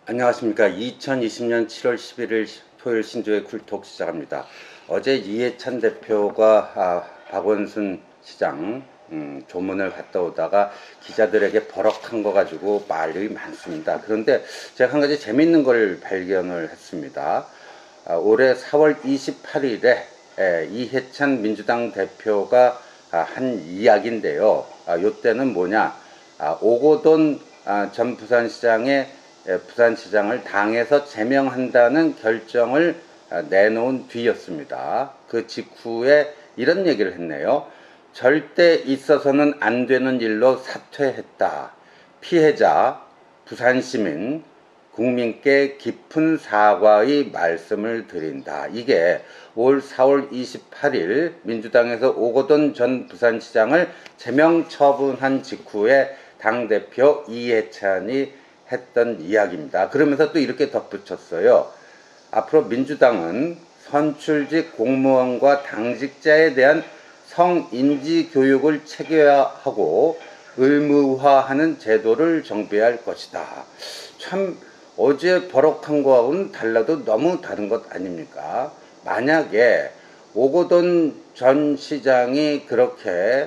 안녕하십니까. 2020년 7월 11일 토요일 신조의 쿨톡 시작합니다. 어제 이해찬 대표가 박원순 시장 조문을 갔다 오다가 기자들에게 버럭한 거 가지고 말이 많습니다. 그런데 제가 한 가지 재밌는 걸 발견을 했습니다. 올해 4월 28일에 이해찬 민주당 대표가 한 이야기인데요. 요때는 뭐냐, 오고돈 전 부산시장의 부산시장을 당에서 제명한다는 결정을 내놓은 뒤였습니다. 그 직후에 이런 얘기를 했네요. 절대 있어서는 안 되는 일로 사퇴했다. 피해자, 부산시민, 국민께 깊은 사과의 말씀을 드린다. 이게 올 4월 28일 민주당에서 오거돈 전 부산시장을 제명 처분한 직후에 당대표 이해찬이 했던 이야기입니다. 그러면서 또 이렇게 덧붙였어요. 앞으로 민주당은 선출직 공무원과 당직자에 대한 성인지 교육을 체계화하고 의무화하는 제도를 정비할 것이다. 참 어제 버럭한 거하고는 달라도 너무 다른 것 아닙니까? 만약에 오거돈 전 시장이 그렇게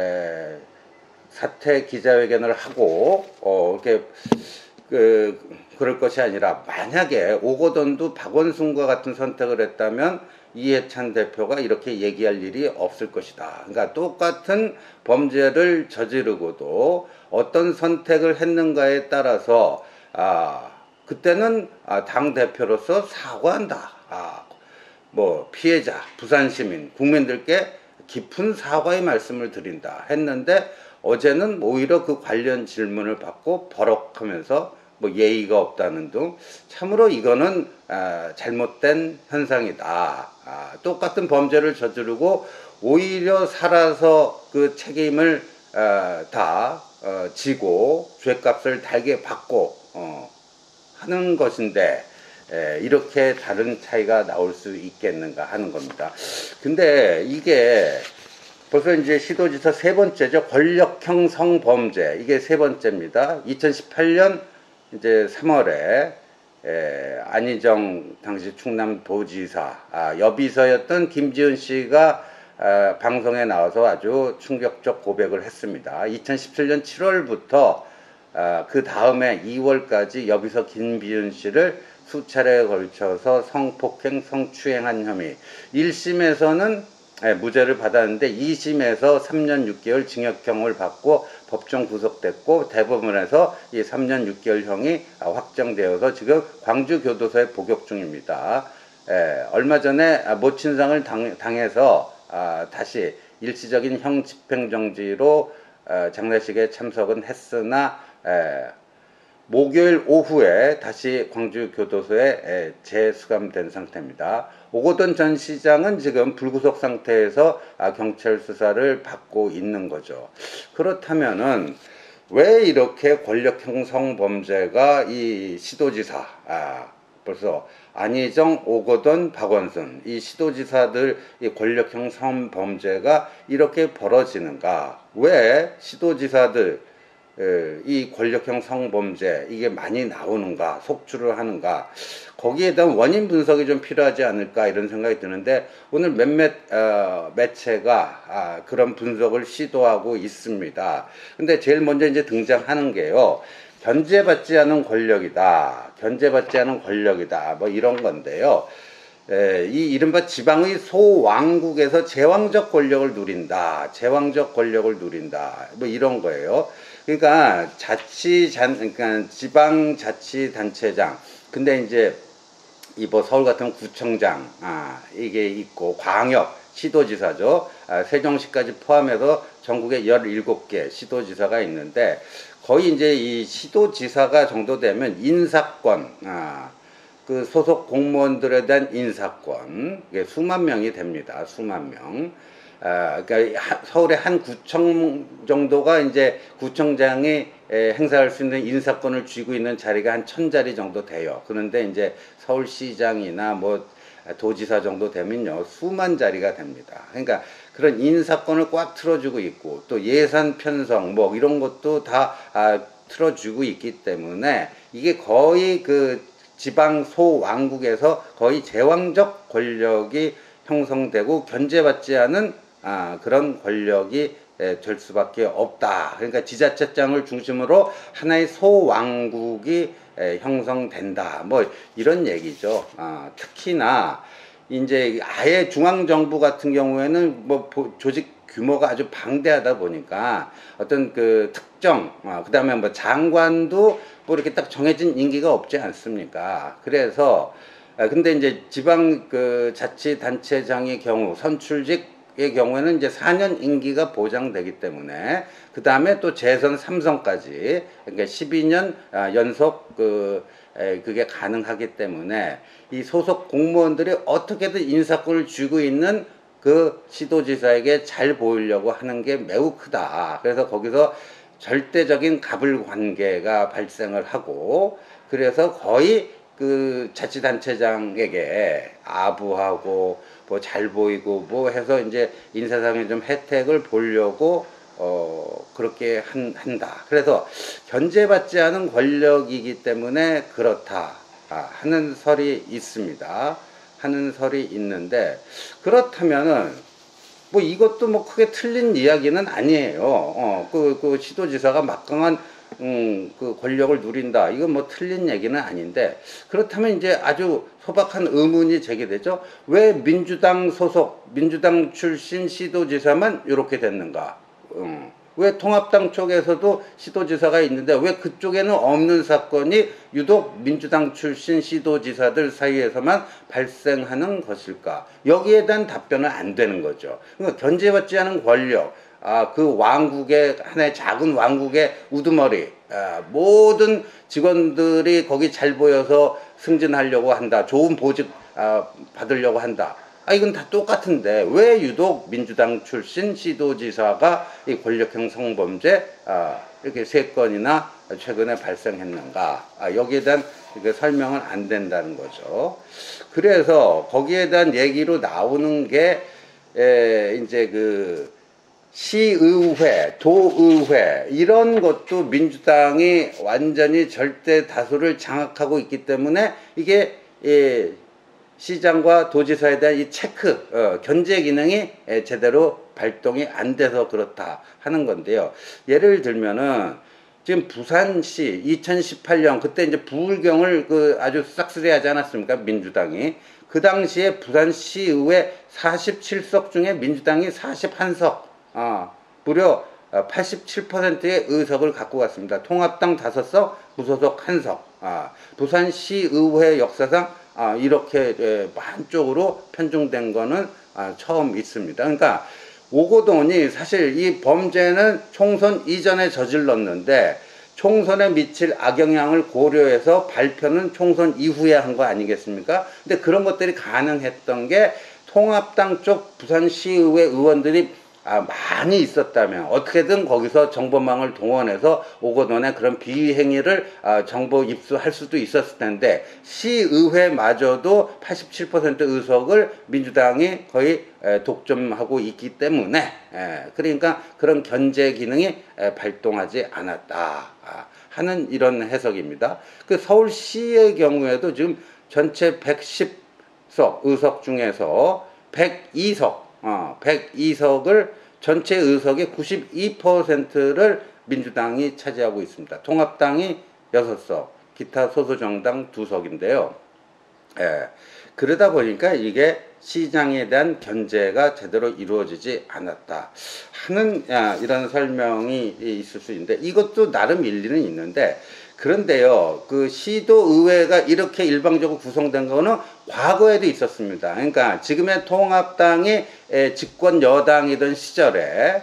사퇴 기자회견을 하고 이렇게 그럴 것이 아니라, 만약에 오거돈도 박원순과 같은 선택을 했다면 이해찬 대표가 이렇게 얘기할 일이 없을 것이다. 그러니까 똑같은 범죄를 저지르고도 어떤 선택을 했는가에 따라서 그때는 당 대표로서 사과한다. 뭐 피해자, 부산 시민, 국민들께 깊은 사과의 말씀을 드린다 했는데, 어제는 오히려 그 관련 질문을 받고 버럭하면서 뭐 예의가 없다는 등, 참으로 이거는 잘못된 현상이다. 똑같은 범죄를 저지르고 오히려 살아서 그 책임을 다 지고 죄값을 달게 받고 하는 것인데, 이렇게 다른 차이가 나올 수 있겠는가 하는 겁니다. 근데 이게 벌써 이제 시도지사 세 번째죠. 권력형 성범죄. 이게 세 번째입니다. 2018년 이제 3월에 안희정 당시 충남도지사 여비서였던 김지은 씨가 방송에 나와서 아주 충격적 고백을 했습니다. 2017년 7월부터 그 다음에 2월까지 여비서 김지은 씨를 수차례에 걸쳐서 성폭행, 성추행한 혐의. 1심에서는 무죄를 받았는데 2심에서 3년 6개월 징역형을 받고 법정 구속됐고, 대법원에서 이 3년 6개월형이 확정되어서 지금 광주교도소에 복역 중입니다. 얼마 전에 모친상을 당해서 다시 일시적인 형 집행정지로 장례식에 참석은 했으나 목요일 오후에 다시 광주교도소에 재수감된 상태입니다. 오거돈 전 시장은 지금 불구속 상태에서 경찰 수사를 받고 있는 거죠. 그렇다면은 왜 이렇게 권력형 성범죄가 이 시도지사, 벌써 안희정, 오거돈, 박원순, 이 시도지사들 이 권력형 성범죄가 이렇게 벌어지는가? 왜 시도지사들 이 권력형 성범죄 이게 많이 나오는가, 속출을 하는가, 거기에 대한 원인 분석이 좀 필요하지 않을까, 이런 생각이 드는데, 오늘 몇몇 매체가 그런 분석을 시도하고 있습니다. 근데 제일 먼저 이제 등장하는 게요, 견제받지 않은 권력이다, 견제받지 않은 권력이다, 뭐 이런 건데요. 이 이른바 지방의 소왕국에서 제왕적 권력을 누린다, 제왕적 권력을 누린다, 뭐 이런 거예요. 그러니까 그러니까 지방자치단체장, 근데 이제 뭐 서울 같은 구청장, 이게 있고, 광역 시도지사죠. 세종시까지 포함해서 전국에 17개 시도지사가 있는데, 거의 이제 이 시도지사가 정도 되면 인사권, 그 소속 공무원들에 대한 인사권, 이게 수만 명이 됩니다. 수만 명. 그러니까 서울의 한 구청 정도가 이제 구청장이 행사할 수 있는 인사권을 쥐고 있는 자리가 한 1000자리 정도 돼요. 그런데 이제 서울시장이나 뭐 도지사 정도 되면요, 수만 자리가 됩니다. 그러니까 그런 인사권을 꽉 틀어주고 있고, 또 예산 편성 뭐 이런 것도 다 틀어주고 있기 때문에 이게 거의 그 지방 소왕국에서 거의 제왕적 권력이 형성되고 견제받지 않은 그런 권력이 될 수밖에 없다. 그러니까 지자체장을 중심으로 하나의 소왕국이 형성된다. 뭐 이런 얘기죠. 특히나 이제 아예 중앙정부 같은 경우에는 뭐 조직 규모가 아주 방대하다 보니까 어떤 그 특정, 그 다음에 뭐 장관도 뭐 이렇게 딱 정해진 임기가 없지 않습니까? 그래서, 근데 이제 지방 그 자치단체장의 경우, 선출직의 경우에는 이제 4년 임기가 보장되기 때문에, 그 다음에 또 재선 3선까지, 그러니까 12년 연속 그게 가능하기 때문에 이 소속 공무원들이 어떻게든 인사권을 쥐고 있는 그 시도지사에게 잘 보이려고 하는 게 매우 크다. 그래서 거기서 절대적인 갑을 관계가 발생을 하고, 그래서 거의 그 자치단체장에게 아부하고 뭐 잘 보이고 뭐 해서 이제 인사상의 좀 혜택을 보려고 그렇게 한다. 그래서 견제받지 않은 권력이기 때문에 그렇다 하는 설이 있습니다. 하는 설이 있는데, 그렇다면은 뭐 이것도 뭐 크게 틀린 이야기는 아니에요. 그 시도지사가 막강한 그 권력을 누린다. 이건 뭐 틀린 얘기는 아닌데, 그렇다면 이제 아주 소박한 의문이 제기되죠. 왜 민주당 소속, 민주당 출신 시도지사만 이렇게 됐는가? 왜 통합당 쪽에서도 시도지사가 있는데 왜 그쪽에는 없는 사건이 유독 민주당 출신 시도지사들 사이에서만 발생하는 것일까? 여기에 대한 답변은 안 되는 거죠. 그러니까 견제받지 않은 권력, 그 왕국의 하나의 작은 왕국의 우두머리, 모든 직원들이 거기 잘 보여서 승진하려고 한다. 좋은 보직 받으려고 한다. 이건 다 똑같은데 왜 유독 민주당 출신 시도지사가 이 권력형 성범죄 이렇게 3건이나 최근에 발생했는가? 여기에 대한 설명은 안 된다는 거죠. 그래서 거기에 대한 얘기로 나오는 게 이제 그 시의회, 도의회 이런 것도 민주당이 완전히 절대 다수를 장악하고 있기 때문에 이게 시장과 도지사에 대한 이 체크, 견제 기능이 제대로 발동이 안 돼서 그렇다 하는 건데요. 예를 들면은 지금 부산시 2018년 그때 이제 부울경을 아주 싹쓸이하지 않았습니까? 민주당이. 그 당시에 부산시의회 47석 중에 민주당이 41석, 무려 87%의 의석을 갖고 갔습니다. 통합당 5석, 무소속 1석. 부산시의회 역사상 이렇게 한쪽으로 편중된 거는 처음 있습니다. 그러니까 오거돈이 사실 이 범죄는 총선 이전에 저질렀는데 총선에 미칠 악영향을 고려해서 발표는 총선 이후에 한 거 아니겠습니까? 근데 그런 것들이 가능했던 게 통합당 쪽 부산시의회 의원들이 많이 있었다면 어떻게든 거기서 정보망을 동원해서 오거돈의 그런 비행위를 정보 입수할 수도 있었을 텐데 시의회마저도 87% 의석을 민주당이 거의 독점하고 있기 때문에 그러니까 그런 견제 기능이 발동하지 않았다 하는 이런 해석입니다. 그 서울시의 경우에도 지금 전체 110석 의석 중에서 102석을 전체 의석의 92%를 민주당이 차지하고 있습니다. 통합당이 6석, 기타 소수정당 2석인데요. 그러다 보니까 이게 시장에 대한 견제가 제대로 이루어지지 않았다 하는 이런 설명이 있을 수 있는데, 이것도 나름 일리는 있는데, 그런데요, 그 시도의회가 이렇게 일방적으로 구성된 거는 과거에도 있었습니다. 그러니까 지금의 통합당이 집권 여당이던 시절에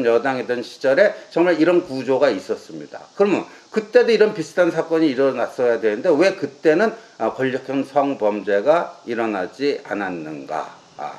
정말 이런 구조가 있었습니다. 그러면 그때도 이런 비슷한 사건이 일어났어야 되는데 왜 그때는 권력형 성범죄가 일어나지 않았는가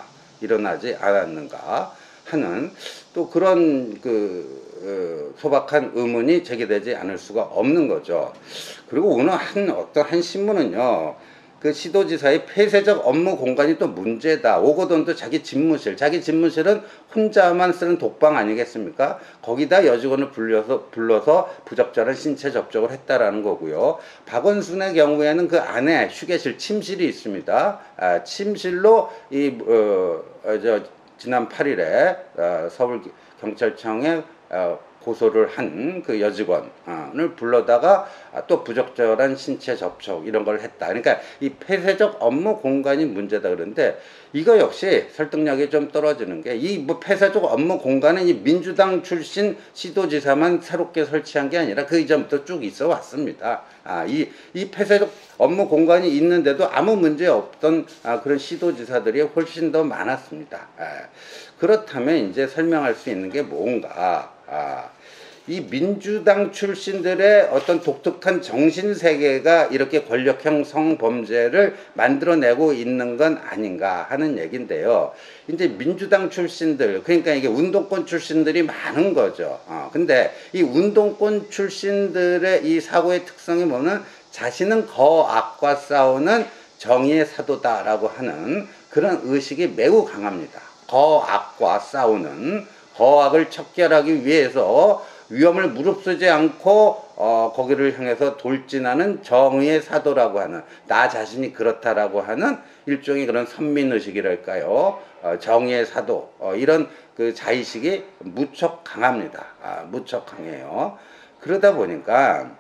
하는 또 그런 소박한 의문이 제기되지 않을 수가 없는 거죠. 그리고 오늘 어떤 한 신문은요, 그 시도지사의 폐쇄적 업무 공간이 또 문제다. 오거돈 도 자기 집무실은 혼자만 쓰는 독방 아니겠습니까? 거기다 여직원을 불러서 부적절한 신체 접촉을 했다라는 거고요. 박원순의 경우에는 그 안에 휴게실, 침실이 있습니다. 침실로 지난 8일에 서울경찰청에 고소를 한 그 여직원을 불러다가 또 부적절한 신체 접촉 이런 걸 했다. 그러니까 이 폐쇄적 업무 공간이 문제다 그러는데 이거 역시 설득력이 좀 떨어지는 게 이 뭐 폐쇄적 업무 공간은 이 민주당 출신 시도지사만 새롭게 설치한 게 아니라 그 이전부터 쭉 있어 왔습니다. 이 폐쇄적 업무 공간이 있는데도 아무 문제 없던 그런 시도지사들이 훨씬 더 많았습니다. 그렇다면 이제 설명할 수 있는 게 뭔가, 이 민주당 출신들의 어떤 독특한 정신세계가 이렇게 권력형 성범죄를 만들어내고 있는 건 아닌가 하는 얘기인데요. 이제 민주당 출신들, 그러니까 이게 운동권 출신들이 많은 거죠. 근데 이 운동권 출신들의 이 사고의 특성이 뭐냐면 자신은 거악과 싸우는 정의의 사도다라고 하는 그런 의식이 매우 강합니다. 거악과 싸우는, 거악을 척결하기 위해서 위험을 무릅쓰지 않고 거기를 향해서 돌진하는 정의의 사도라고 하는, 나 자신이 그렇다라고 하는 일종의 그런 선민의식이랄까요. 정의의 사도, 이런 그 자의식이 무척 강합니다. 무척 강해요. 그러다 보니까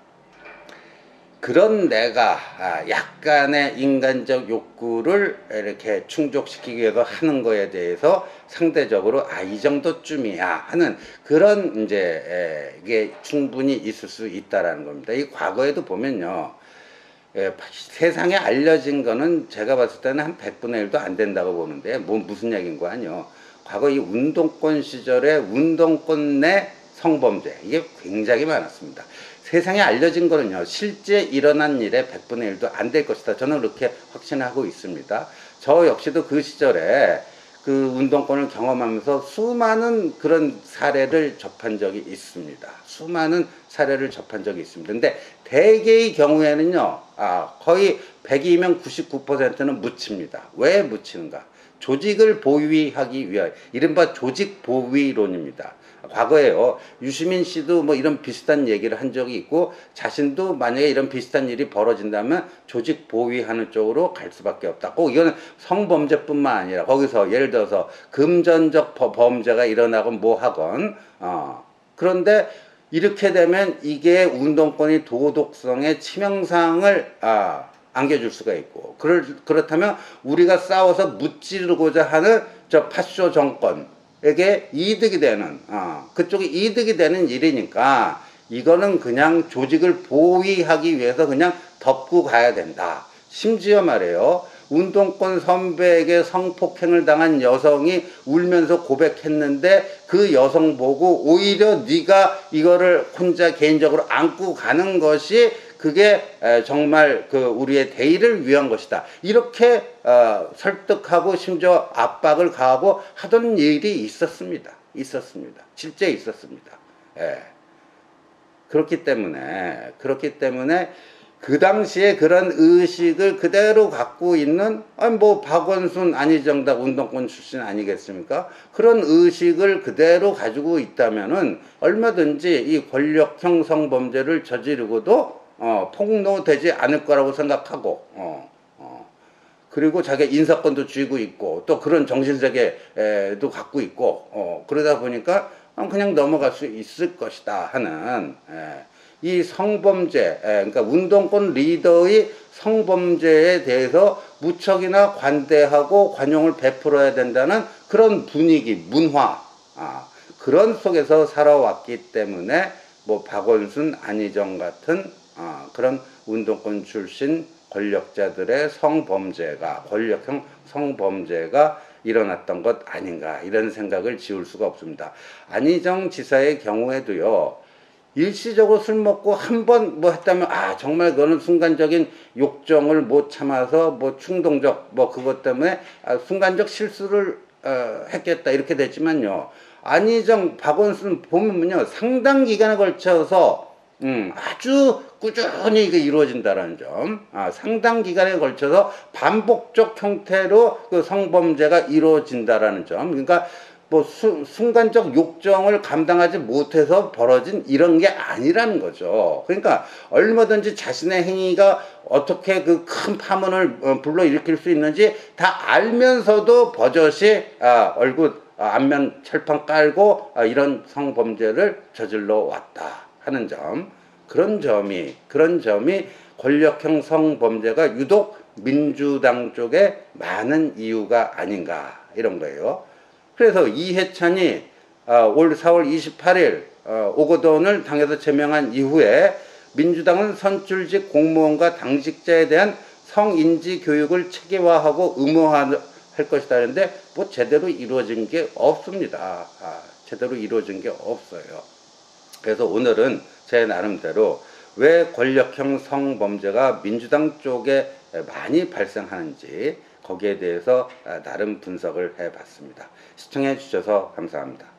그런 내가 약간의 인간적 욕구를 이렇게 충족시키기 위해서 하는 거에 대해서 상대적으로 이 정도쯤이야 하는 그런 이제 이게 충분히 있을 수 있다라는 겁니다. 이 과거에도 보면요. 세상에 알려진 거는 제가 봤을 때는 한 100분의 1도 안 된다고 보는데 무슨 얘기인 거 아니요. 과거 이 운동권 시절에 운동권 내 성범죄 이게 굉장히 많았습니다. 세상에 알려진 거는요, 실제 일어난 일의 100분의 1도 안 될 것이다. 저는 그렇게 확신하고 있습니다. 저 역시도 그 시절에 그 운동권을 경험하면서 수많은 그런 사례를 접한 적이 있습니다. 수많은 사례를 접한 적이 있습니다. 근데 대개의 경우에는요, 거의 100이면 99%는 묻힙니다. 왜 묻히는가? 조직을 보위하기 위하여, 이른바 조직 보위론입니다. 과거에요, 유시민 씨도 뭐 이런 비슷한 얘기를 한 적이 있고, 자신도 만약에 이런 비슷한 일이 벌어진다면 조직 보위하는 쪽으로 갈 수밖에 없다. 꼭 이거는 성범죄뿐만 아니라 거기서 예를 들어서 금전적 범죄가 일어나건 뭐 하건, 그런데 이렇게 되면 이게 운동권의 도덕성의 치명상을 안겨줄 수가 있고, 그렇다면 우리가 싸워서 무찌르고자 하는 저 파쇼 정권에게 이득이 되는, 그쪽이 이득이 되는 일이니까 이거는 그냥 조직을 보위하기 위해서 그냥 덮고 가야 된다. 심지어 말이에요, 운동권 선배에게 성폭행을 당한 여성이 울면서 고백했는데 그 여성 보고 오히려 네가 이거를 혼자 개인적으로 안고 가는 것이 그게 정말 그 우리의 대의를 위한 것이다. 이렇게 설득하고 심지어 압박을 가하고 하던 일이 있었습니다. 실제 있었습니다. 그렇기 때문에 그 당시에 그런 의식을 그대로 갖고 있는, 뭐 박원순, 안희정다 운동권 출신 아니겠습니까? 그런 의식을 그대로 가지고 있다면은 얼마든지 이 권력형 성범죄를 저지르고도 폭로되지 않을 거라고 생각하고, 그리고 자기 인사권도 쥐고 있고, 또 그런 정신세계도 갖고 있고, 그러다 보니까 그냥 넘어갈 수 있을 것이다 하는, 이 성범죄, 그러니까 운동권 리더의 성범죄에 대해서 무척이나 관대하고 관용을 베풀어야 된다는 그런 분위기, 문화, 그런 속에서 살아왔기 때문에 뭐 박원순, 안희정 같은 그런 운동권 출신 권력자들의 성범죄가, 권력형 성범죄가 일어났던 것 아닌가, 이런 생각을 지울 수가 없습니다. 안희정 지사의 경우에도요, 일시적으로 술 먹고 한 번 뭐 했다면 정말 그거는 순간적인 욕정을 못 참아서 뭐 충동적 뭐 그것 때문에 순간적 실수를 했겠다 이렇게 됐지만요, 안희정, 박원순 보면요 상당 기간에 걸쳐서 아주 꾸준히 이게 이루어진다는 점, 상당 기간에 걸쳐서 반복적 형태로 그 성범죄가 이루어진다라는 점, 그러니까 뭐 순간적 욕정을 감당하지 못해서 벌어진 이런 게 아니라는 거죠. 그러니까 얼마든지 자신의 행위가 어떻게 그 큰 파문을 불러일으킬 수 있는지 다 알면서도 버젓이 얼굴 안면 철판 깔고 이런 성범죄를 저질러 왔다 하는 점, 그런 점이 권력형 성범죄가 유독 민주당 쪽에 많은 이유가 아닌가 이런 거예요. 그래서 이해찬이 올 4월 28일 오거돈을 당에서 제명한 이후에 민주당은 선출직 공무원과 당직자에 대한 성인지 교육을 체계화하고 의무화할 것이다 하는데 뭐 제대로 이루어진 게 없습니다. 제대로 이루어진 게 없어요. 그래서 오늘은 제 나름대로 왜 권력형 성범죄가 민주당 쪽에 많이 발생하는지 거기에 대해서 나름 분석을 해봤습니다. 시청해 주셔서 감사합니다.